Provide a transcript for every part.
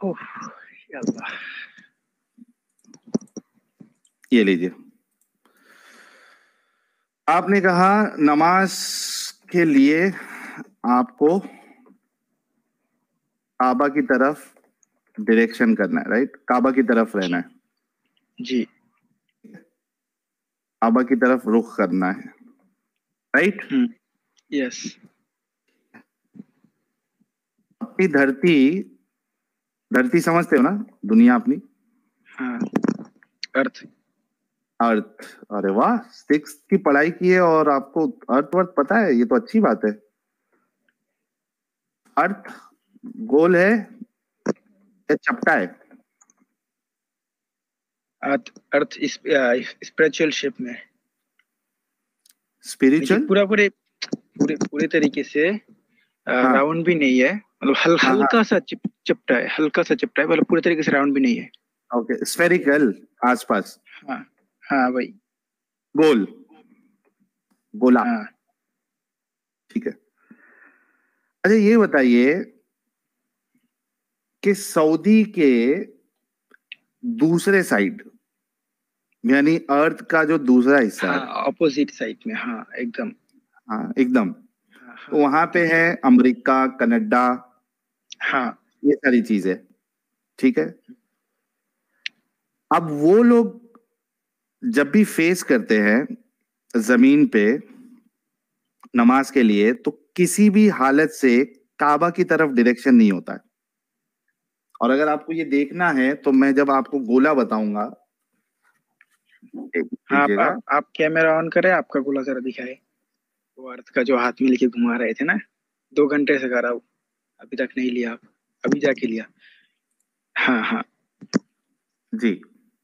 ओह, या अल्लाह। ये लीजिए। आपने कहा नमाज के लिए आपको काबा की तरफ डायरेक्शन करना है, राइट? काबा की तरफ रहना है, जी काबा की तरफ रुख करना है, राइट? यस। अपनी धरती, धरती समझते हो ना? दुनिया अपनी, हाँ, अर्थ। अर्थ। अरे वाह, सिक्स की पढ़ाई की है और आपको अर्थ वर्थ पता है, ये तो अच्छी बात है। अर्थ गोल है या चपटा है? अर्थ अर्थ स्पिरिचुअल शिप में, लेकिन स्पिरिचुअल? पूरा पूरे पूरे पूरे तरीके से हाँ राउंड भी नहीं है, मतलब हाँ हाँ, हल्का सा चिपटा है, हल्का सा चिपटा है, मतलब पूरे तरीके से राउंड भी नहीं है। ओके, स्फेरिकल, आसपास, हाँ हाँ भाई। गोल, गोला, हाँ ठीक है। अच्छा ये बताइए कि सऊदी के दूसरे साइड, यानी अर्थ का जो दूसरा हिस्सा हाँ, है, ऑपोजिट साइड में, हाँ एकदम। हाँ एकदम, हाँ तो हाँ वहां पे एकदम। है अमेरिका, कनाडा, हाँ ये सारी चीजें, ठीक है। अब वो लोग जब भी फेस करते हैं जमीन पे नमाज के लिए, तो किसी भी हालत से काबा की तरफ डायरेक्शन नहीं होता है। और अगर आपको ये देखना है तो मैं जब आपको गोला बताऊंगा, हाँ, देखिएगा। आप कैमरा ऑन करें, आपका गोला जरा दिखाए। वो अर्थ का जो हाथ में लेके घुमा रहे थे ना, 2 घंटे से कर रहा हूँ, अभी तक नहीं लिया आप, अभी जाके लिया। हाँ हाँ। जी,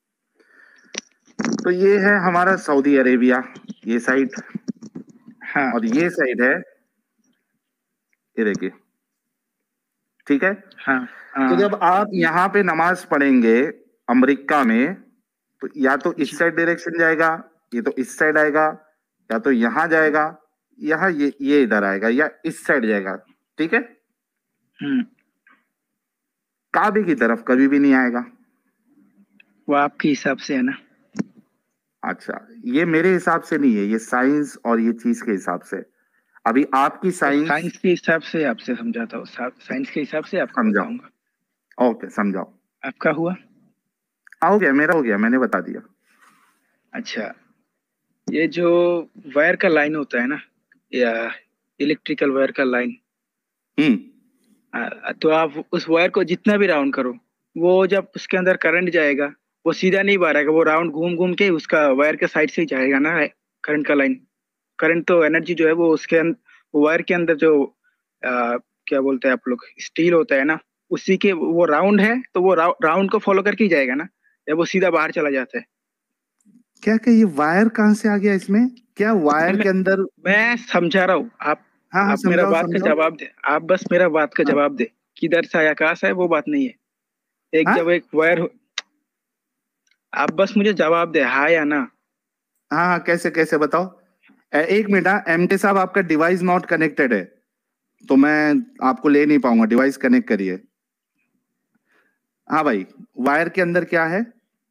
तो ये है हमारा सऊदी अरेबिया, ये साइड, हाँ और ये साइड है, ये देखिए, ठीक है। हाँ तो हाँ। जब आप यहाँ पे नमाज पढ़ेंगे अमेरिका में, तो या तो इस जी। साइड डायरेक्शन जाएगा, ये तो इस साइड आएगा, या तो यहाँ जाएगा, यहाँ ये इधर आएगा, या इस साइड जाएगा, ठीक है। हम्म। काबे की तरफ कभी भी नहीं आएगा। वो आपके हिसाब से है ना। अच्छा, ये मेरे हिसाब से नहीं है, ये साइंस और ये चीज के हिसाब से। अभी आपकी वो साइंस, साइंस के हिसाब से आपसे समझाता हूँ, साइंस के हिसाब से आपको समझाओ, बताऊंगा। ओके समझाओ। आपका हुआ। हाँ, हो गया, मेरा हो गया, मैंने बता दिया। अच्छा, ये जो वायर का लाइन होता है ना, या इलेक्ट्रिकल वायर का लाइन, हम्म। तो आप उस वायर को जितना भी राउंड करो, वो जब उसके अंदर करंट जाएगा, वो सीधा नहीं बाहर, वो राउंड घूम घूम के उसका वायर के साइड से ही जाएगा ना, करंट का लाइन। करंट तो एनर्जी जो है वो उसके वो वायर के अंदर जो क्या बोलते हैं आप लोग, स्टील होता है ना, उसी के वो राउंड है, तो वो राउंड को फॉलो करके ही जाएगा ना, या वो सीधा बाहर चला जाता है। क्या क्या, ये वायर कहाँ से आ गया इसमें? क्या नहीं, वायर के अंदर? मैं समझा रहा हूँ। हाँ हाँ, आप मेरा समझाओ बात का समझाओ। जवाब दे, आप बस मेरा बात का हाँ जवाब दे। किधर से आया, कहाँ से है, वो बात नहीं है। एक हाँ जब एक वायर आप बस मुझे जवाब दे, हाँ या ना। हाँ हाँ, कैसे कैसे बताओ। एक मिनट, हाँ, एमके साहब आपका डिवाइस नॉट कनेक्टेड है, तो मैं आपको ले नहीं पाऊंगा, डिवाइस कनेक्ट करिए। हाँ भाई, वायर के अंदर क्या है?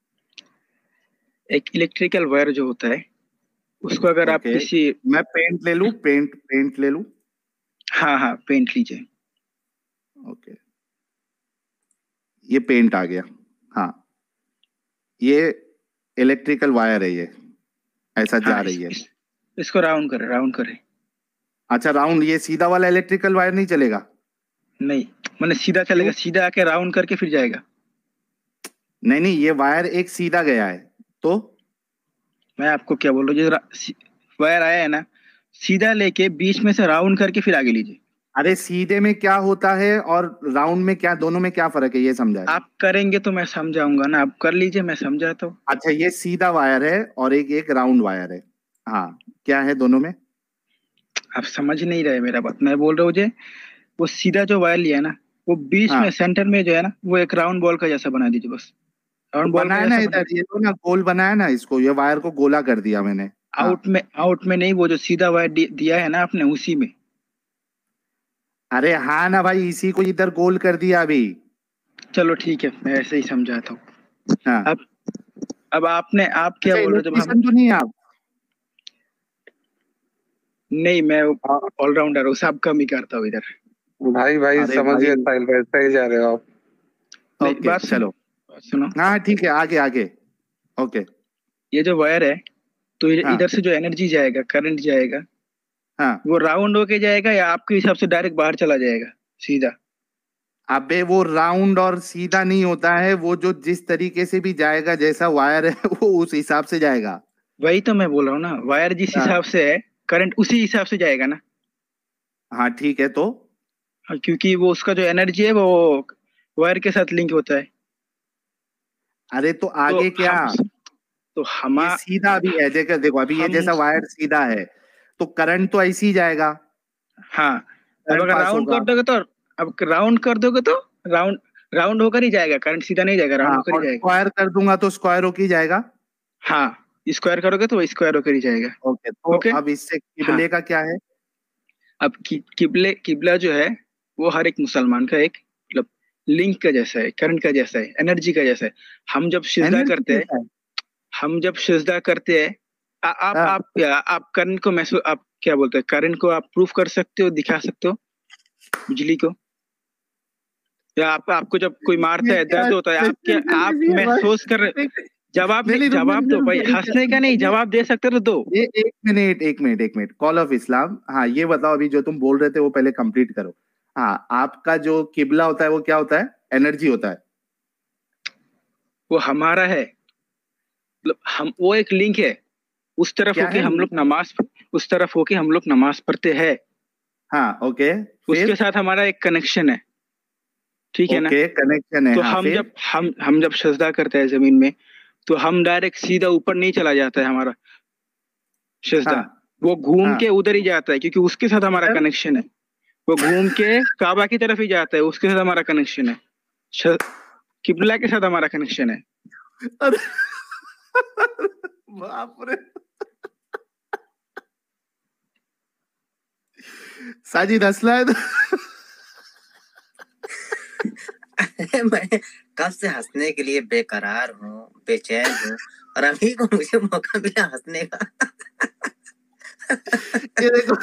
एक इलेक्ट्रिकल वायर जो होता है, उसको अगर आप ओके, किसी, मैं पेंट ले लूं, पेंट ले लूं? हाँ हाँ पेंट लीजिए। ओके, ये पेंट आ गया। हाँ, ये इलेक्ट्रिकल वायर है, ये ऐसा हाँ जा रही है। इसको राउंड करें, राउंड करें। अच्छा, राउंड, ये सीधा वाला इलेक्ट्रिकल वायर नहीं चलेगा? नहीं, मैंने सीधा चलेगा, क्यों? सीधा आके राउंड करके फिर जाएगा। नहीं नहीं, ये वायर एक सीधा गया है, तो मैं आपको क्या बोल रहा हूँ, जो वायर आया है ना, सीधा लेके बीच में से राउंड करके फिर आगे लीजिए। अरे सीधे में क्या होता है और राउंड में क्या, दोनों में क्या फर्क है, ये समझाए। आप करेंगे तो मैं समझाऊंगा ना, आप कर लीजिए, मैं समझाता हूँ। अच्छा, ये सीधा वायर है और एक एक राउंड वायर है। हाँ, क्या है दोनों में? आप समझ नहीं रहे मेरा बात, मैं बोल रहा हूँ जे, वो सीधा जो वायर लिया है ना, वो बीच में हाँ, सेंटर में जो है ना, वो एक राउंड बॉल का जैसा बना दीजिए बस। तो राउंड बॉल का बनाया ना जैसा बना। इधर, ये तो ना गोल बनाया ना इसको, ये वायर को गोला कर दिया मैंने। हाँ, आउट में नहीं, वो जो सीधा वायर दिया है ना आपने, उसी में। अरे हाँ ना भाई, इसी को इधर गोल कर दिया अभी। चलो ठीक है, मैं ऐसे ही समझाता हूँ। हाँ। अब आप क्या अच्छा, बोल रहे हो जब हम। इलेक्ट्रिशियन तो नहीं है आप? नहीं, मैं हाँ ऑलराउंडर हूँ, सब काम ही करता हूँ इधर। भाई भाई, अरे समझिए भाई। साहिल भाई, सही जा रहे हो आप। नहीं, ओके चलो। बात सुनो। हाँ ठीक है, आगे आगे। ओके। ये जो वायर है, तो इधर हाँ से जो एनर्जी जाएगा, करंट जाएगा, हाँ। वो राउंड होके जाएगा या आपके हिसाब से डायरेक्ट बाहर चला जाएगा सीधा? अबे वो राउंड और सीधा नहीं होता है, वो जो जिस तरीके से भी जाएगा, जैसा वायर है वो उस हिसाब से जाएगा। वही तो मैं बोल रहा हूँ ना, वायर जिस हाँ हिसाब से है, करंट उसी हिसाब से जाएगा ना। हाँ ठीक है तो। हाँ, क्योंकि वो उसका जो एनर्जी है वो वायर के साथ लिंक होता है। अरे तो तो आगे क्या? हम तो हम ये सीधा भी है, देखो देखो, अभी ये हम जैसा वायर सीधा है तो करंट तो ऐसे ही जाएगा, हाँ, अब करंट अगर पास राउंड कर होगा। दोगे तो, अब राउंड कर दोगे तो राउंड राउंड होकर ही जाएगा, करंट सीधा नहीं जाएगा, राउंड हाँ, होकर ही और जाएगा। स्क्वायर कर दूंगा तो स्क्वायर होके ही जाएगा। हाँ, स्क्वायर करोगे तो वो स्क्वायर होकर ही जाएगा। ओके, तो ओके। अब इससे हाँ, किबले का क्या है? अब किबला जो है, वो हर एक मुसलमान का एक मतलब लिंक का जैसा है, करंट का जैसा है, एनर्जी का जैसा है। हम जब सिजदा एनर्जी करते हैं कैसा है? हम जब सिजदा करते हैं, हाँ, आप करंट को महसूस, आप क्या बोलते हैं, करंट को आप प्रूफ कर सकते हो, दिखा सकते हो, बिजली को? या आपको जब कोई मारता ये है, क्या दर्द होता है, स्पेशल कर आप दिया महसूस कर रहे? भाई? जवाब नहीं नहीं, नहीं, रुक जा जवाब रुक जा दो रुक भाई, जा रुक हंसने का जा, नहीं, ये जवाब दे सकते हो तो दो। ये एक मिनट एक मिनट एक मिनट, कॉल ऑफ इस्लाम, हाँ ये बताओ, अभी जो तुम बोल रहे थे वो पहले कंप्लीट करो। हाँ, आपका जो किबला होता है वो क्या होता है? एनर्जी होता है। वो हमारा है, मतलब हम, वो एक लिंक है, उस तरफ क्या होके है? हम लोग नमाज, उस तरफ होके हम लोग नमाज पढ़ते हैं, हाँ ओके। उसके फिर? साथ हमारा एक कनेक्शन है, ठीक है ना? ओके, कनेक्शन है, तो हाँ फिर? हम जब सजदा करते हैं जमीन में, तो हम डायरेक्ट सीधा ऊपर नहीं चला जाता है हमारा सजदा, हाँ वो घूम हाँ। के उधर ही जाता है, क्योंकि उसके साथ हमारा किधर? कनेक्शन है। वो घूम के काबा की तरफ ही जाता है, उसके साथ हमारा कनेक्शन है। श- किबला के साथ हमारा कनेक्शन है। अरे बाप रे। साजिद हंसला है तो। मैं कब से हंसने के लिए बेकरार हूँ, बेचैन हूँ, और अभी को मुझे मौका मिला हंसने का। ये देखो।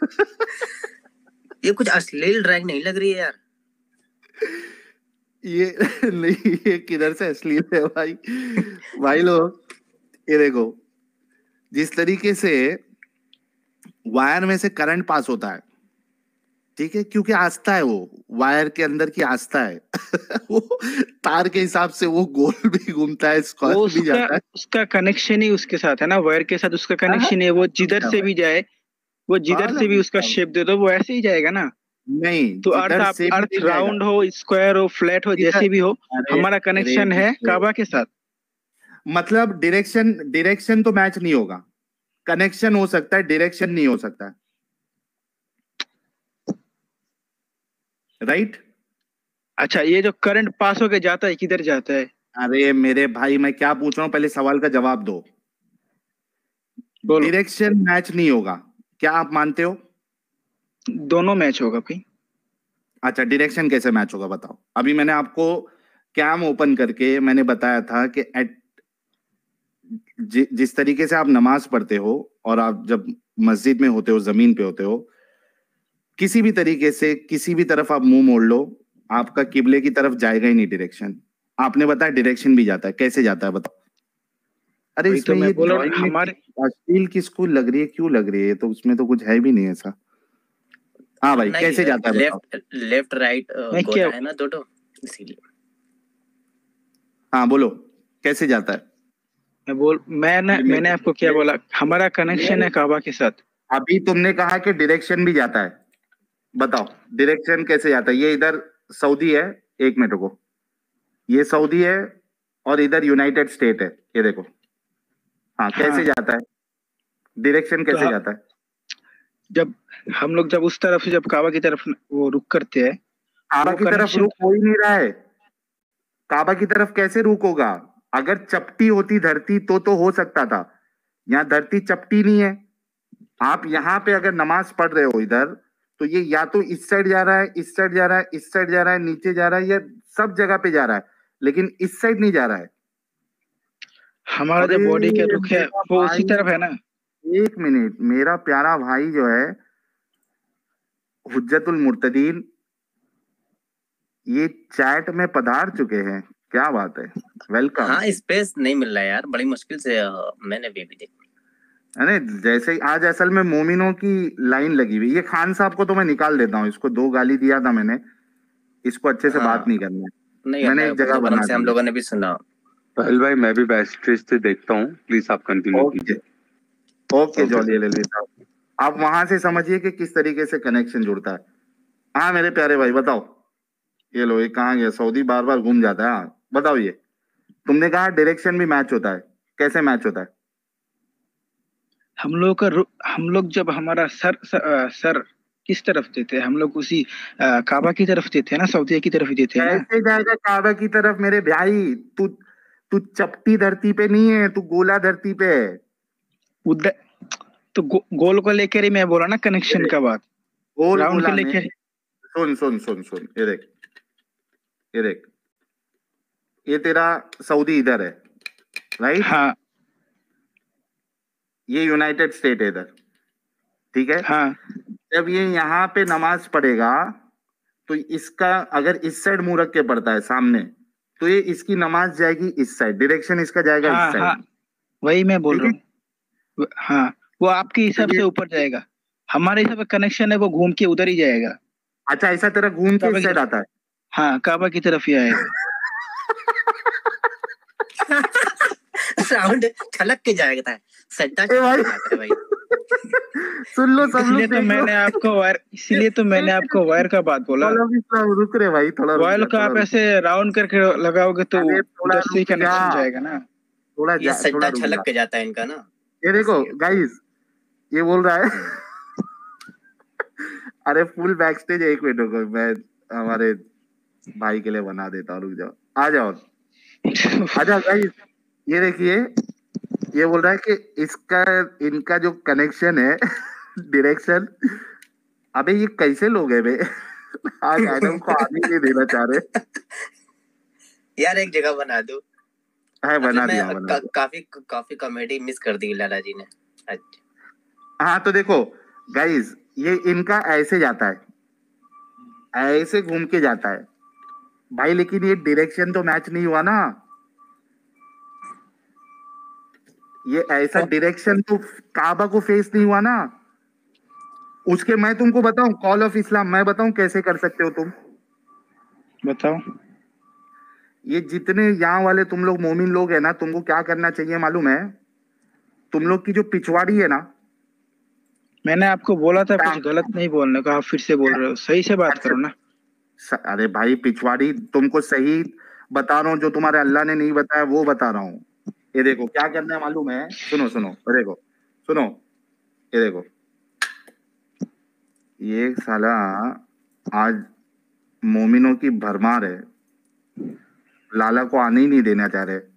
ये कुछ अश्लील ड्राइंग नहीं लग रही है यार? ये नहीं, ये किधर से असली है भाई? भाई लोग, ये देखो, जिस तरीके से वायर में से करंट पास होता है, ठीक है, क्योंकि आस्था है, वो वायर के अंदर की आस्था है। वो तार के हिसाब से वो गोल भी घूमता है, वो स्क्वायर भी उसका जाता है। उसका कनेक्शन ही उसके साथ है ना, वायर के साथ उसका हाँ, कनेक्शन है, वो जिधर क्या से भाई? भी जाए, वो जिधर पागल से भी है उसका क्या? शेप दे दो, वो ऐसे ही जाएगा ना। नहीं, तो जिधर से भी अर्थ नहीं जाएगा। राउंड हो, स्क्वायर हो, फ्लैट हो, जिधर, जैसे भी हो, अरे हमारा मेरे कनेक्शन है बेटे, काबा के साथ। मतलब डायरेक्शन, डायरेक्शन तो मैच नहीं होगा, कनेक्शन हो सकता है, डायरेक्शन नहीं हो सकता, राइट? अच्छा, ये जो करंट पास होके जाता है, किधर जाता है? अरे मेरे भाई, मैं क्या पूछ रहा हूँ, पहले सवाल का जवाब दो। बोलो। डायरेक्शन मैच नहीं होगा, क्या आप मानते हो? दोनों मैच होगा भाई। अच्छा, डायरेक्शन कैसे मैच होगा बताओ। अभी मैंने आपको कैम ओपन करके मैंने बताया था कि जिस तरीके से आप नमाज पढ़ते हो और आप जब मस्जिद में होते हो, जमीन पे होते हो, किसी भी तरीके से किसी भी तरफ आप मुंह मोड़ लो, आपका किबले की तरफ जाएगा ही नहीं डायरेक्शन। आपने बताया डायरेक्शन भी जाता है, कैसे जाता है बताओ? अरे वही तो इसमें मैं ये बोल रहा हूँ ड्राइंग में हमारे। अश्लील किसको लग रही है, क्यों लग रही है? तो उसमें तो कुछ है भी नहीं ऐसा। हाँ भाई, नहीं, कैसे जाता है बताओ? लेफ्ट लेफ्ट राइट मैं क्या गोला है ना दोनों, इसीलिए। हाँ बोलो, कैसे जाता है? मैंने आपको क्या बोला, हमारा कनेक्शन है काबा के साथ। अभी तुमने कहा कि डायरेक्शन भी जाता है, बताओ डायरेक्शन कैसे जाता है? ये इधर सऊदी है, एक मिनट रुको, ये सऊदी है और इधर यूनाइटेड स्टेट है, ये देखो। हाँ, कैसे हाँ, जाता है? डायरेक्शन तो कैसे जाता है? जब हम लोग जब उस तरफ से जब काबा की तरफ वो रुक करते हैं, काबा वो की तरफ कनेक्शन। रुख हो ही नहीं रहा है। काबा की तरफ कैसे रुख होगा? अगर चपटी होती धरती तो हो सकता था, यहाँ धरती चपटी नहीं है। आप यहाँ पे अगर नमाज पढ़ रहे हो इधर, तो ये या तो इस साइड जा रहा है, इस साइड जा रहा है, इस साइड जा रहा है, नीचे जा रहा है, या सब जगह पे जा रहा है, लेकिन इस साइड नहीं जा रहा है। हमारा जो अरे बॉडी का रुख है मेरा वो उसी भाई, तरफ है ना। 1 मिनट, मेरा प्यारा भाई जो है हुज्जतुल मुर्तदीन, ये चैट में पधार चुके हैं। क्या बात है, वेलकम। हाँ, स्पेस नहीं मिल रहा है यार, बड़ी मुश्किल से मैंने भी देखा। अरे जैसे ही आज असल में मोमिनों की लाइन लगी हुई, ये खान साहब को तो मैं निकाल देता हूँ, इसको 2 गाली दिया था मैंने, इसको अच्छे से बात हाँ, नहीं करना है। नहीं, मैंने अल्लाह एक के जगह फजल करम बना से हम दी है। लोगों ने भी सुना। पहल भाई मैं भी बैस्टेज से देखता हूँ, प्लीज आप कंटिन्यू ओके कीजिए। Okay okay Jolly sir. LLB साहब, आप वहां से समझिए कि किस तरीके से कनेक्शन जुड़ता है। हाँ मेरे प्यारे भाई बताओ, ये लो, ये कहाँ गया, सऊदी बार बार घूम जाता है। हाँ बताओ, ये तुमने कहा डायरेक्शन भी मैच होता है, कैसे मैच होता है? हम लोग जब हमारा सर किस तरफ देते हैं, हम लोग उसी काबा की तरफ देते हैं ना, सऊदीया की तरफ ही देते हैं ना। कैसे जाएगा काबा की तरफ मेरे भाई? तू तू चपटी धरती पे नहीं है, तू गोला धरती पे है। उधर तो गोल को लेकर ही मैं बोला ना, ये कनेक्शन देख, का बात। गोल राउंड को गोला में, लेकर। सुन सुन सुन सुन, ये देख, ये देख, ये तेरा सऊदी इधर है, राइट? हाँ ये यूनाइटेड स्टेट है इधर, ठीक है? हाँ जब ये यहाँ पे नमाज पढ़ेगा, तो इसका अगर इस साइड मुंह रख के पढ़ता है सामने, तो ये इसकी नमाज जाएगी इस साइड, डायरेक्शन इसका जाएगा इस हाँ हाँ, साइड, वही मैं बोल ठीक रहा है? हूँ। हाँ, वो आपके तो हिसाब ये, से ऊपर जाएगा, हमारे हिसाब से कनेक्शन है वो घूम के उधर ही जाएगा। अच्छा ऐसा तेरा घूम के काबा इस की साइड तरफ। आता है। हाँ, काबा की तरफ ही आएगा। साउंड छलक के जाएगा था, सट्टा ए भाई, छलक के भाई। सुन लो सब लोग, इसलिए तो देख लो। मैंने आपको वायर इसीलिए तो मैंने आपको वायर का बात बोला। चलो अभी सब रुक रहे भाई, थोड़ा रुक वायर जा, को थोड़ा आप रुक ऐसे राउंड करके लगाओगे तो जा। अरे थोड़ा उधर से ही रुक जा, कनेक्शन जाएगा ना। ये थोड़ा सट्टा रुक छलक जा। के जाता है इनका ना, ये देखो इसलिए। गाइस, ये बोल रहा है अरे फुल बैक स्टेज, 1 मिनट रुको, मैं हमारे भाई के लिए बना देता हूँ, रुक जाओ, आ जाओ, आ जाओ गाइस। ये देखिए, ये बोल रहा है कि इसका, इनका जो कनेक्शन है डायरेक्शन, अबे ये कैसे लोग हैं बे आज एडम को आने ही नहीं देना चाह रहे। यार एक जगह बना दो। है मतलब बना मैं दिया, बना दिया। काफी काफी कॉमेडी मिस कर दी लाला जी ने। अच्छा। हाँ तो देखो गाइस, ये इनका ऐसे जाता है, ऐसे घूम के जाता है भाई, लेकिन ये डायरेक्शन तो मैच नहीं हुआ ना। ये ऐसा और डायरेक्शन तो काबा को फेस नहीं हुआ ना। उसके मैं तुमको बताऊं, कॉल ऑफ इस्लाम मैं बताऊं कैसे कर सकते हो तुम। बताओ। ये जितने यहाँ वाले तुम लोग मोमिन लोग है ना, तुमको क्या करना चाहिए मालूम है? तुम लोग की जो पिछवाड़ी है ना, मैंने आपको बोला था कुछ गलत नहीं बोलने का, आप फिर से बोल रहे हो, सही से बात करो ना। अरे भाई पिछवाड़ी तुमको सही बता रहा हूँ, जो तुम्हारे अल्लाह ने नहीं बताया वो बता रहा हूँ। ये देखो क्या करना है मालूम है, सुनो सुनो, देखो सुनो, ये देखो, ये साला आज मोमिनों की भरमार है, लाला को आने ही नहीं देना चाह रहे,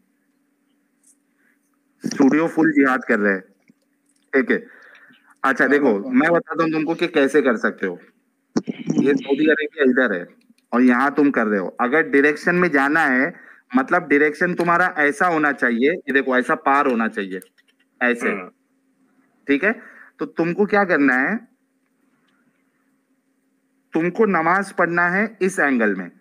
स्टूडियो फुल जिहाद कर रहे हैं, ठीक है? अच्छा देखो, मैं बताता हूँ तुमको कि कैसे कर सकते हो। ये सऊदी अरेबिया इधर है और यहाँ तुम कर रहे हो, अगर डायरेक्शन में जाना है, मतलब डायरेक्शन तुम्हारा ऐसा होना चाहिए, ये देखो ऐसा पार होना चाहिए, ऐसे, ठीक है? तो तुमको क्या करना है, तुमको नमाज पढ़ना है इस एंगल में,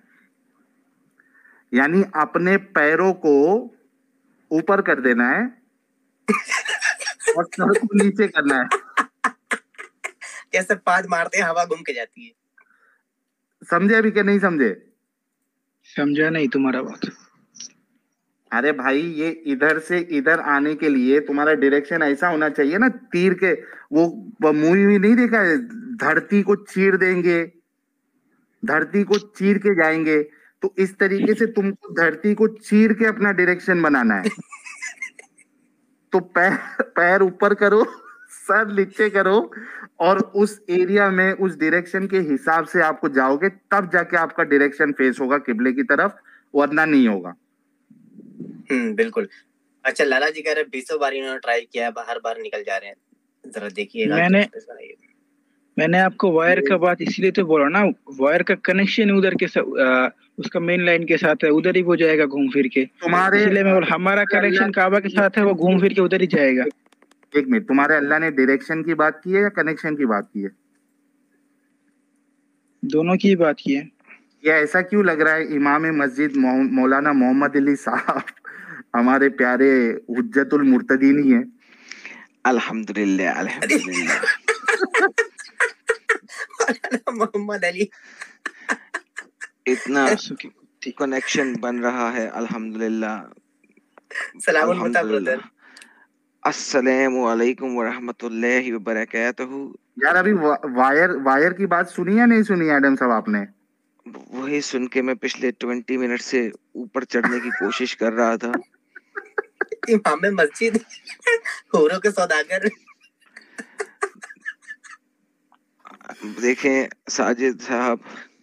यानी अपने पैरों को ऊपर कर देना है और सर को नीचे करना है। कैसे पाद मारते हैं, हवा घूम के जाती है। समझे अभी कि नहीं समझे? समझा नहीं तुम्हारा बात। अरे भाई, ये इधर से इधर आने के लिए तुम्हारा डायरेक्शन ऐसा होना चाहिए ना, तीर के, वो मूवी नहीं देखा है, धरती को चीर देंगे, धरती को चीर के जाएंगे, तो इस तरीके से तुमको धरती को चीर के अपना डायरेक्शन बनाना है। तो पैर पैर ऊपर करो, सर नीचे करो, और उस एरिया में उस डायरेक्शन के हिसाब से आपको जाओगे, तब जाके आपका डायरेक्शन फेस होगा किबले की तरफ, वरना नहीं होगा। बिल्कुल। अच्छा, लाला जी कह रहे 20 बार इन्होंने ट्राई किया है, हर बार निकल जा रहे हैं, जरा देखिएगा मैंने मैंने आपको वायर का बात इसलिए तो बोला ना, वायर का कनेक्शन उधर के उसका मेन लाइन के साथ है, उधर ही वो जाएगा घूम फिर के। तुम्हारे इसलिए मैं बोला हमारा कनेक्शन काबा के साथ है, वो घूम फिर के उधर ही जाएगा। एक मिनट, तुम्हारे अल्लाह ने डायरेक्शन की बात की है या कनेक्शन की बात की है? दोनों की बात की है। या ऐसा क्यों लग रहा है इमाम मस्जिद मौलाना मोहम्मद अली साहब हमारे प्यारे हुज्जतुल मुर्तदीन ही है? अल्हम्दुलिल्लाह अल्हम्दुलिल्लाह। मोहम्मद अली इतना कनेक्शन बन रहा है अल्हम्दुलिल्लाह। सलाम ब्रदर। अस्सलामु अलैकुम व रहमतुल्लाहि व बरकातहू। यार अभी वायर की बात सुनी या नहीं सुनी एडम साहब आपने? वही सुन के मैं पिछले 20 मिनट से ऊपर चढ़ने की कोशिश कर रहा था। इमाम मस्जिद हूरों के सौदागर। देखें साजिद साहब,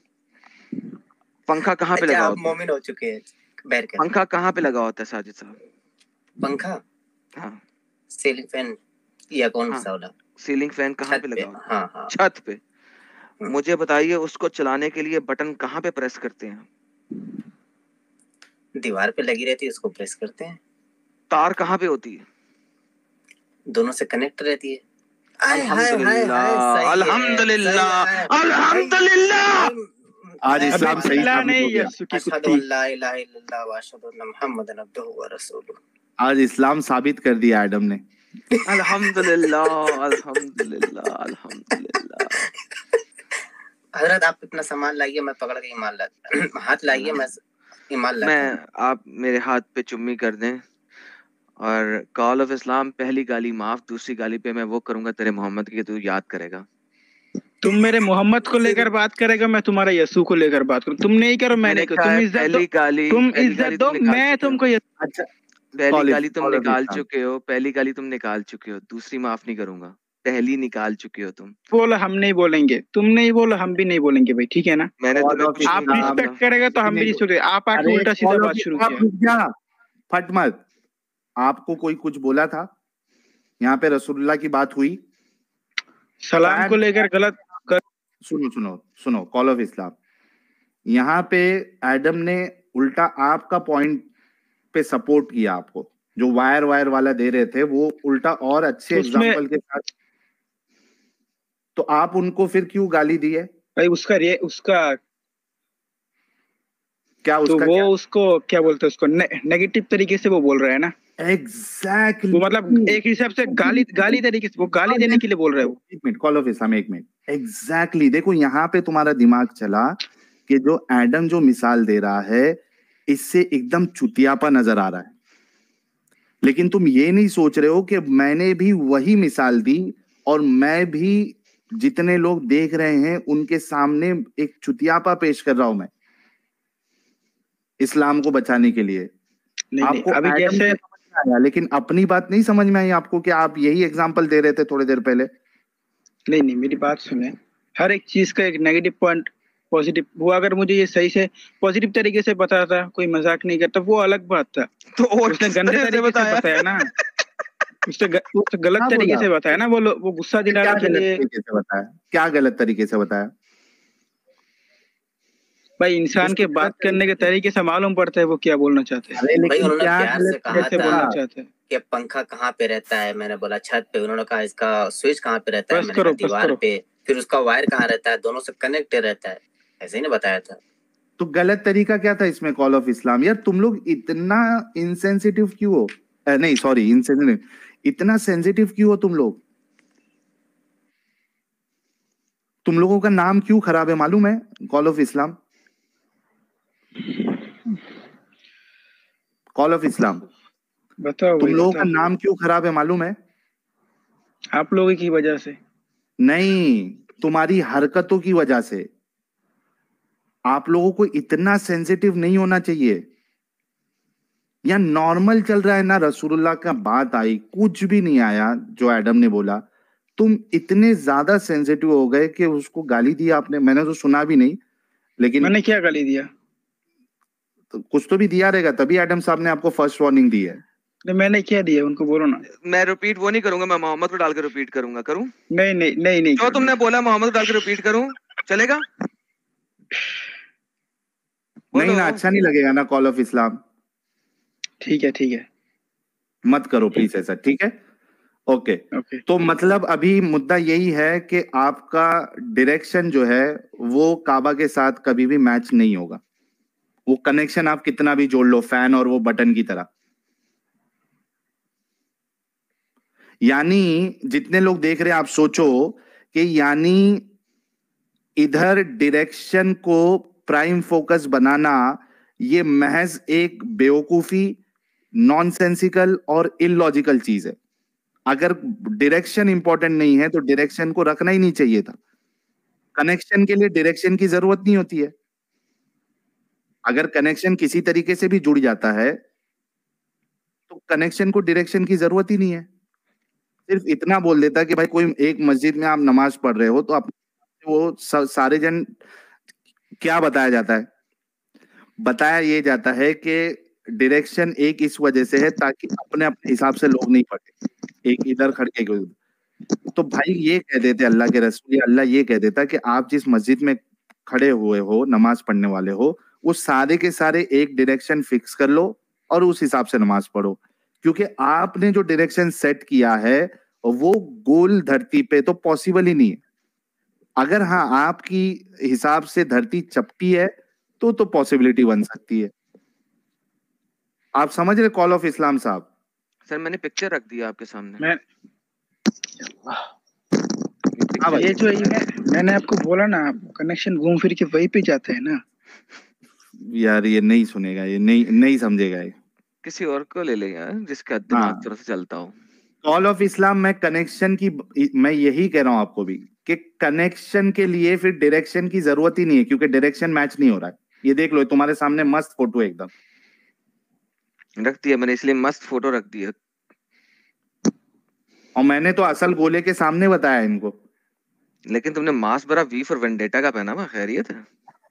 पंखा कहाँ पे लगा आप होता है? मोमिन हो चुके हैं बैठ के। पंखा कहाँ पे लगा होता है साजिद साहब? पंखा हाँ सीलिंग फैन या कौन हाँ, सा वाला? सीलिंग फैन कहाँ छत पे पे। लगा होता है? हाँ हाँ। छत पे। मुझे बताइए उसको चलाने के लिए बटन कहाँ पे प्रेस करते हैं? दीवार पे लगी रहती है, उसको प्रेस करते हैं। तार कहाँ पे होती है? दोनों से कनेक्ट रहती है। अल्हम्दुलिल्लाह अल्हम्दुलिल्लाह अल्हम्दुलिल्लाह। आज इस्लाम सही अल्लाह साबित नहीं, हो गया। यस्सु की अशहदु कुत्ती। अल्ला इलाहा इल्लल्लाह व अशहदु अन्ना मुहम्मदन अब्दुहु व रसूलुहु। आज इस्लाम साबित कर दिया एडम ने। अल्हम्दुलिल्लाह अल्हम्दुलिल्लाह अल्हम्दुलिल्लाह। हजरत आप इतना सामान लाइए, मैं पकड़ के ईमान लाता हाथ लाइए, मैं ईमान लाता हूं। आप मेरे हाथ पे चुम्मी कर दें और कॉल ऑफ इस्लाम, पहली गाली माफ, दूसरी गाली पे मैं वो करूंगा तेरे मोहम्मद की, तू याद करेगा। तुम मेरे मोहम्मद को लेकर बात करेगा, मैं तुम्हारा यसू को लेकर बात करूं। तुम नहीं करो, मैं नहीं करूं। तुम इज्जत दो, पहली गाली तुम इज्जत दो, मैं तुमको अच्छा, पहली गाली तुम कॉल ऑफ निकाल इस्लाम। चुके हो, पहली गाली तुम निकाल चुके हो, दूसरी माफ नहीं करूंगा। पहली निकाल चुके हो तुम। बोलो हम नहीं बोलेंगे, तुम नहीं बोलो हम भी नहीं बोलेंगे भाई, ठीक है ना? मैंने Call तुम्हें of कुछ आप नहीं कहा रिस्पेक्ट था। करेगा तो हम भी रिस्पेक्ट करेंगे। आप आके अरे उल्टा सीधा call of बात शुरू Islam, किया। रुक जा, फट मत। आपको कोई कुछ बोला था? यहाँ पे रसूलुल्लाह की बात हुई। सलाम को लेकर गलत सुनो सुनो सुनो, कॉल ऑफ इस्लाम। यहाँ पे एडम ने उल्टा आपका पॉइंट पे सपोर्ट किया आपको, जो वायर वाला दे रहे थे वो उल्टा और अच्छे उसमें- एग्जांपल के साथ। तो आप उनको फिर क्यों गाली दी है? भाई उसका क्या तो उसका वो क्या? उसको क्या बोलते हैं, उसको नेगेटिव तरीके से वो बोल रहा है ना। एग्जैक्टली वो मतलब एक हिसाब से गाली तरीके से वो गाली देने के लिए बोल रहा है वो। एक मिनट, कॉल ऑफ इस्लाम, एक मिनट। एग्जैक्टली देखो यहाँ पे तुम्हारा दिमाग चला कि जो एडम जो मिसाल दे रहा है इससे एकदम चुतियापा नजर आ रहा है, लेकिन तुम ये नहीं सोच रहे हो कि मैंने भी वही मिसाल दी और मैं भी जितने लोग देख रहे हैं उनके सामने एक चुतियापा पेश कर रहा हूं मैं इस्लाम को बचाने के लिए। नहीं आपको अभी एडम जैसे से समझ में आया, लेकिन अपनी बात नहीं समझ में आई आपको कि आप यही एग्जाम्पल दे रहे थे थोड़ी देर पहले। नहीं मेरी बात सुने, हर एक चीज का एक नेगेटिव पॉइंट पॉजिटिव। वो अगर मुझे ये सही से पॉजिटिव तरीके से बताता, कोई मजाक नहीं करता, वो अलग बात था। तो और उसने किस गंदे तरह से तरीके से बताया? बताया ना, उसने गलत क्या तरीके बोला? से बताया ना। वो गुस्सा क्या दिलाने के गलत लिए। तरीके से बताया? क्या गलत तरीके से बताया? भाई इंसान के बात करने के तरीके से मालूम पड़ता है वो क्या बोलना चाहते हैं, अरे भाई लेकिन उन्होंने क्या प्यार से गलत कहा कैसे था बोलना चाहते हैं। कि पंखा कहाँ पे रहता है, मैंने बोला छत पे। उन्होंने कहा इसका स्विच कहाँ पे रहता है, बस मैंने कहा करो, बस दीवार करो। पे। फिर उसका वायर कहाँ रहता है, दोनों से कनेक्ट रहता है। ऐसे ही ना बताया था। तो गलत तरीका क्या था इसमें कॉल ऑफ इस्लाम? यार तुम लोग इतना इनसेंसिटिव क्यों हो? नहीं सॉरी, इनसेंसिटिव, इतना सेंसिटिव क्यों हो तुम लोग? तुम लोगों का नाम क्यों खराब है मालूम है? Call of Islam, call of Islam, बताओ तुम भाई लोगों का बताओ। नाम क्यों खराब है मालूम है? आप लोगों की वजह से। नहीं, तुम्हारी हरकतों की वजह से। आप लोगों को इतना सेंसिटिव नहीं होना चाहिए। या नॉर्मल चल रहा है ना, रसूलुल्लाह का बात आई, कुछ भी नहीं आया जो एडम ने बोला, तुम इतने ज्यादा सेंसिटिव हो गए कि उसको गाली दी आपने। मैंने तो सुना भी नहीं, लेकिन मैंने क्या गाली दिया? कुछ तो भी दिया रहेगा, तभी एडम साहब ने आपको फर्स्ट वार्निंग दी है। नहीं मैंने क्या दिया उनको, बोलो ना। मैं रिपीट वो नहीं करूंगा, मैं मोहम्मद को डाल के रिपीट करूंगा। करूं? नहीं नहीं नहीं नहीं जो तुमने बोला मोहम्मद को डाल के रिपीट करूं, चलेगा? नहीं बोलो। ना, अच्छा नहीं लगेगा ना कॉल ऑफ इस्लाम। ठीक है ठीक है मत करो प्लीज ऐसा, ठीक है? ओके। ओके। तो मतलब अभी मुद्दा यही है कि आपका डायरेक्शन जो है वो काबा के साथ कभी भी मैच नहीं होगा। वो कनेक्शन आप कितना भी जोड़ लो, फैन और वो बटन की तरह। यानी जितने लोग देख रहे हैं, आप सोचो कि यानी इधर डायरेक्शन को प्राइम फोकस बनाना ये महज एक बेवकूफी, नॉनसेंसिकल और इलॉजिकल चीज है। अगर डायरेक्शन इंपॉर्टेंट नहीं है तो डायरेक्शन को रखना ही नहीं चाहिए था। कनेक्शन के लिए डायरेक्शन की जरूरत नहीं होती है। अगर कनेक्शन किसी तरीके से भी जुड़ जाता है तो कनेक्शन को डायरेक्शन की जरूरत ही नहीं है। सिर्फ इतना बोल देता कि भाई कोई एक मस्जिद में आप नमाज पढ़ रहे हो तो आप वो सारे जन, क्या बताया जाता है? बताया ये जाता है कि डायरेक्शन एक इस वजह से है ताकि अपने अपने हिसाब से लोग नहीं पढ़े, एक इधर खड़के के उधर। तो भाई ये कह देते अल्लाह के रसूल, अल्लाह ये कह देता कि आप जिस मस्जिद में खड़े हुए हो, नमाज पढ़ने वाले हो, वो सारे के सारे एक डायरेक्शन फिक्स कर लो और उस हिसाब से नमाज पढ़ो। क्योंकि आपने जो डायरेक्शन सेट किया है वो गोल धरती पे तो पॉसिबल ही नहीं है। अगर हाँ आपकी हिसाब से धरती चपटी है तो पॉसिबिलिटी बन सकती है। आप समझ रहे कॉल ऑफ इस्लाम साहब? सर मैंने पिक्चर रख दिया आपके सामने। मैं हाँ भाई। ये जो मैंने आपको बोला ना, कनेक्शन घूम फिर के वहीं पे जाते हैं ना। यार ये नहीं सुनेगा, ये नहीं समझेगा ये। किसी और को ले ले यार, जिसका दिमाग हाँ, थोड़ा सा चलता हो। कॉल ऑफ इस्लाम में कनेक्शन की, मैं यही कह रहा हूं आपको भी कि कनेक्शन के लिए फिर डायरेक्शन की जरूरत ही नहीं है, क्योंकि डायरेक्शन मैच नहीं हो रहा है। ये देख लो, तुम्हारे सामने मस्त फोटो है एकदम। रख दिया मैंने, इसलिए मस्त फोटो रख दिया। और मैंने तो असल गोले के सामने बताया इनको। लेकिन तुमने मास्क भरा वी फॉर वेंडेटा का पहना हुआ, खैरियत है?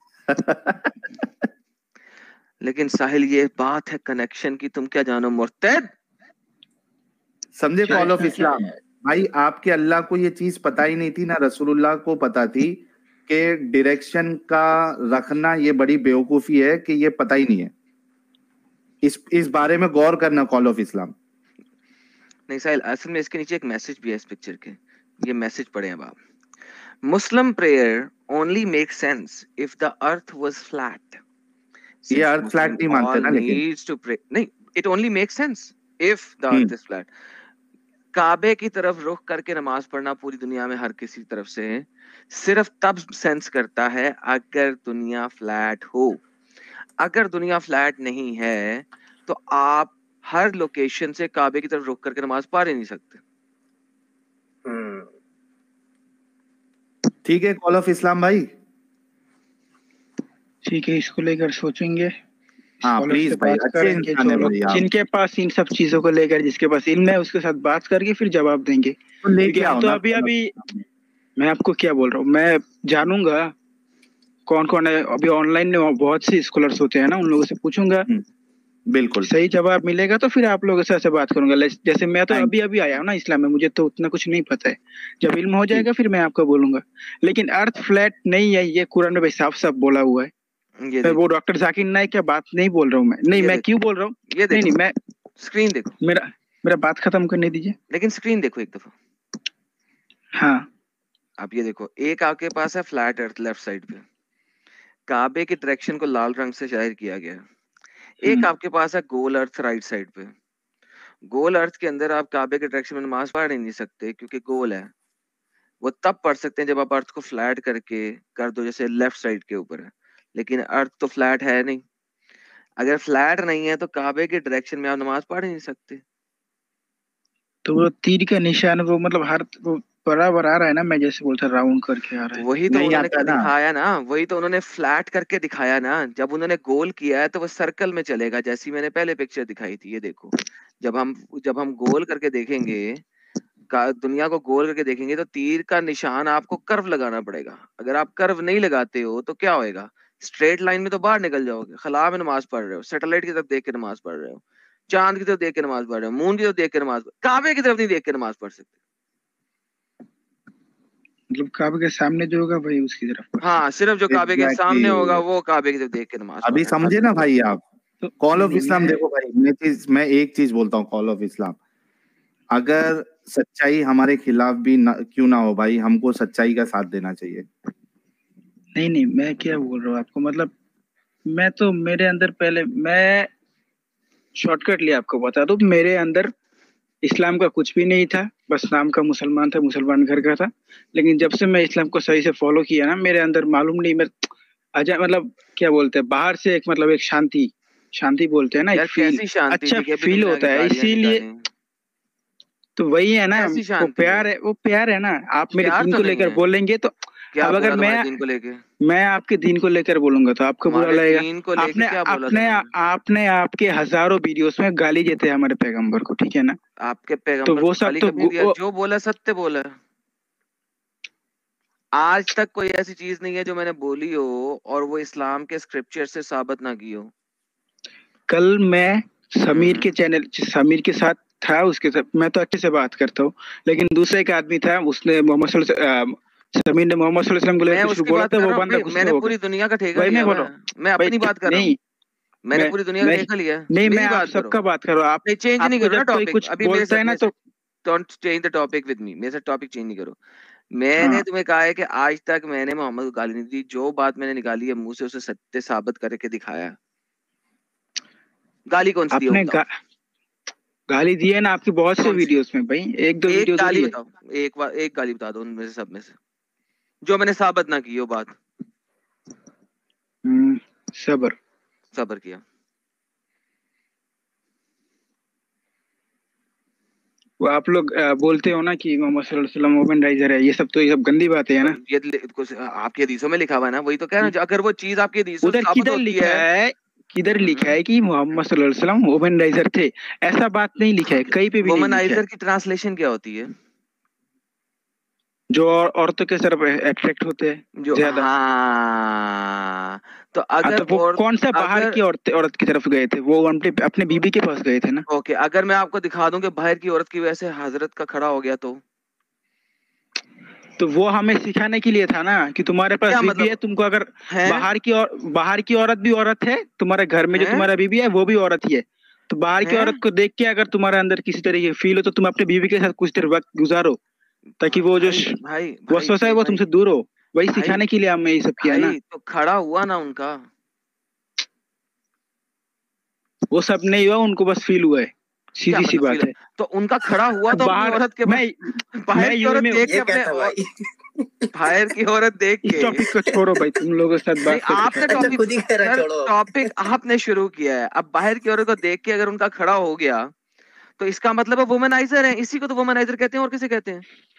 लेकिन साहिल ये बात है कनेक्शन की, तुम क्या जानो मुर्तद। समझे कॉल ऑफ इस्लाम? भाई आपके अल्लाह को ये चीज पता ही नहीं थी, ना रसूलुल्लाह को पता थी कि डायरेक्शन का रखना ये बड़ी बेवकूफी है, कि ये पता ही नहीं है। इस बारे में गौर करना कॉल ऑफ इस्लाम। नहीं साहिल, असल में इसके नीचे एक मैसेज भी है इस पिक्चर के। ये मैसेज पढ़े हैं आप। Muslim prayer only make sense if the earth was flat. ये अर्थ फ्लैट नहीं मानते ना, लेकिन नीड्स टू प्रे, नहीं, it only make sense if the earth is flat. काबे की तरफ रुख करके नमाज पढ़ना पूरी दुनिया में हर किसी तरफ से सिर्फ तब सेंस करता है अगर दुनिया फ्लैट हो। अगर दुनिया फ्लैट नहीं है तो आप हर लोकेशन से काबे की तरफ रुख करके नमाज पढ़ ही नहीं सकते। ठीक है कॉल ऑफ इस्लाम भाई। ठीक है, इसको लेकर सोचेंगे। हाँ स्कॉलर प्लीज से भाई, बात अच्छे करेंगे, इंसान है जो लोग भाई आप। जिनके पास इन सब चीजों को लेकर, जिसके पास इल्म है, उसके साथ बात करके फिर जवाब देंगे। तो लेके क्योंकि हम आओ तो ना अभी Call of अभी Islam में। मैं आपको क्या बोल रहा हूँ, मैं जानूंगा कौन कौन है। अभी ऑनलाइन में बहुत से स्कॉलर्स होते हैं ना, उन लोगों से पूछूंगा। बिल्कुल। सही जवाब मिलेगा तो फिर आप लोगों से ऐसे बात करूंगा। जैसे मैं तो Thank अभी अभी आया हूँ ना इस्लाम में, मुझे तो उतना कुछ नहीं पता है। जब इल्म हो you। जाएगा फिर मैं आपको बोलूंगा। लेकिन अर्थ फ्लैट नहीं है, ये कुरान में भाई साफ साफ बोला हुआ है। ये मैं वो देखो, डॉक्टर जाकिर नाइक क्या बात नहीं बोल रहा हूँ मैं। नहीं, ये मैं देखो, क्यों बोल रहा हूँ? ये नहीं देखो, नहीं, मैं स्क्रीन देखो, मेरा मेरा बात खत्म करने दीजिए। लेकिन स्क्रीन देखो एक दफा। हाँ आप ये देखो, एक आपके पास है फ्लैट अर्थ लेफ्ट साइड पे, काबे की डायरेक्शन को लाल रंग से जाहिर किया गया है। एक आपके पास है गोल अर्थ राइट साइड पे। गोल अर्थ के अंदर आप काबे के डायरेक्शन में नमाज पढ़ ही नहीं सकते क्योंकि गोल है। वो तब पढ़ सकते हैं जब आप अर्थ को फ्लैट करके कर दो, जैसे लेफ्ट साइड के ऊपर है। लेकिन अर्थ तो फ्लैट है नहीं। अगर फ्लैट नहीं है तो काबे के डायरेक्शन में आप नमाज पढ़ ही नहीं सकते। तो वो तीर का निशान वो मतलब हर वो बराबर आ रहा है ना, मैं जैसे बोलता राउंड करके आ रहा है। वही तो नहीं उन्होंने आता ना। दिखाया ना, वही तो उन्होंने फ्लैट करके दिखाया ना। जब उन्होंने गोल किया है तो वो सर्कल में चलेगा, जैसी मैंने पहले पिक्चर दिखाई थी। ये देखो, जब हम गोल करके देखेंगे, दुनिया को गोल करके देखेंगे, तो तीर का निशान आपको कर्व लगाना पड़ेगा। अगर आप कर्व नहीं लगाते हो तो क्या होएगा? स्ट्रेट लाइन में तो बाहर निकल जाओगे। खला में नमाज पढ़ रहे हो, सैटेलाइट की तरफ देख के नमाज पढ़ रहे हो। चांद की तरफ देख के नमाज पढ़ रहे हो, मून की तरफ देख के नमाज, काबे की तरफ नहीं देख के नमाज पढ़ सकते। मतलब काबे के सामने जो होगा वही उसकी तरफ पढ़ हाँ, सिर्फ जो काबे के Exactly. सामने होगा वो काबे की तरफ देख के नमाज अभी पढ़ना। समझे ना भाई आप। तो कॉल ऑफ नहीं, इस्लाम मैं- देखो भाई, मैं एक चीज बोलता हूँ, कॉल ऑफ इस्लाम, अगर सच्चाई हमारे खिलाफ भी क्यों ना हो भाई, हमको सच्चाई का साथ देना चाहिए। नहीं, मैं क्या बोल रहा हूँ आपको, मतलब मैं तो मेरे अंदर पहले, मैं शॉर्टकट लिया आपको बता दूं, मेरे अंदर इस्लाम का कुछ भी नहीं था, बस नाम का मुसलमान था, मुसलमान घर का था। लेकिन जब से मैं इस्लाम को सही से फॉलो किया ना, मेरे अंदर मालूम नहीं, मैं अजय मतलब क्या बोलते हैं, बाहर से एक मतलब एक शांति बोलते हैं ना, एक यार फील, कैसी शांति अच्छा थी कि अभी फील तुमने होता आगे है, गालियां इसीलिए निकाली। तो वही है ना, कैसी वो शांति प्यार है? है, वो प्यार है ना। आप मेरे प्यार दीन तो को नहीं लेकर है। बोलेंगे तो, क्या अब अगर बोला तुम्हारे दिन को लेके? मैं आपके दीन को लेकर बोलूंगा तो आपको बुरा हमारे लगेगा। दीन को लेके आपने क्या बोला था आपने मैंने? आपने आपके हजारों वीडियोस में गाली देते हैं हमारे पैगंबर को, ठीक है ना। आपके तो पैगंबर वो को सब गाली तो कब नहीं दिया? जो बोला सत्य बोला। आज तक कोई ऐसी चीज नहीं है जो मैंने बोली हो और वो इस्लाम के स्क्रिप्चर से साबित ना की हो। कल मैं समीर के साथ था, उसके साथ मैं तो अच्छे से बात करता हूँ, लेकिन दूसरा एक आदमी था, उसने समीर ने मोहम्मद सल्लल्लाहु अलैहि वसल्लम को मैं लेकर कुछ उसकी बोला बात था, कर वो रहा हूँ बंदा भाई, गुस्सा मैंने हो पूरी गया। दुनिया का ठेका भाई लिया मैं हुआ बोलो, है। मैं भाई अपनी बात कर रहा हूँ। नहीं, मैंने पूरी दुनिया का मैं ठेका लिया है। नहीं, मेरी मैं आप बात करो। सबका बात कर रहा हूँ। आप नहीं, चेंज नहीं आपको करो ना जब कोई टॉपिक। कुछ अभी बोलता है ना तो don't change the topic with me. मेरे से टॉपिक चेंज नहीं करो। मैंने हाँ, तुम्हें कहा है कि आज तक मैंने मोहम्मद को गाली नहीं दी। जो बात मैंने निकाली है मुंह से उसे सत्य साबित करके दिखाया है। गाली कौन सी दी है आपने बताओ? गाली दी है ना आपकी बहुत से कौन सी? वीडियोस में भाई, एक दो एक वीडियो गाली थोड़ी है। बताओ। एक गाली बता दो उनमें से, सब में से, जो मैंने साबित ना की हो बात। सबर। सबर किया। वो आप लोग बोलते हो ना कि मोहम्मद सल्लल्लाहु अलैहि वसल्लम वुमनाइजर है, ये सब गंदी बातें है ना। ये कुछ आपकी हदीसों में लिखा हुआ है ना, वही तो कह रहा हूँ। अगर वो चीज आपकी हदीसों से उधर साबित किधर होती लिखा है। है, किधर लिखा है कि मोहम्मद सल्लल्लाहु अलैहि वसल्लम वुमनाइजर थे? ऐसा बात नहीं लिखा है, कहीं पे भी नहीं लिखा है। वुमनाइजर की ट्रांसलेशन क्या होती है? जो औरतों के तरफ अट्रैक्ट होते हैं जो, ज्यादा। हाँ, तो हाँ, अगर तो वो और कौन सा बाहर अगर की औरत की तरफ गए थे? वो अपने बीबी के पास गए थे ना। ओके, अगर मैं आपको दिखा दूं कि बाहर की औरत की वजह से हजरत का खड़ा हो गया तो वो हमें सिखाने के लिए था ना कि तुम्हारे पास क्या बीबी मतलब है, तुमको अगर है? बाहर की औरत भी औरत है, तुम्हारे घर में जो हैं? तुम्हारा बीबी है वो भी औरत ही है। तो बाहर की हैं? औरत को देख के अगर तुम्हारे अंदर किसी तरह की फील हो तो तुम अपने बीबी के साथ कुछ देर वक्त गुजारो, ताकि वो जो भाई भाई भाई वसवसा है भाई वो भाई तुमसे दूर हो। वही भाई सिखाने के लिए हमने ये सब किया ना। भाई तो खड़ा हुआ ना उनका। वो सब नहीं हुआ, उनको बस फील हुआ है, क्या सीधी सी मतलब फील? बात है। तो उनका खड़ा हुआ तो अपनी बाहर औरत के मैं बाहर मैं की यूएई औरत में देख के ये क्या अपने था भाई? बाहर की औरत देख इस के। टॉपिक को छोड़ो भाई, तुम लोगों के साथ नहीं, बात करके आपने फायदा अच्छा नहीं। खुद ही कह रहा सर छोड़ो। टॉपिक आपने शुरू किया है। अब बाहर की औरत को देख के अगर उनका खड़ा हो गया तो इसका मतलब है वुमनाइजर है। इसी को तो वुमनाइजर कहते हैं, और किसे कहते हैं?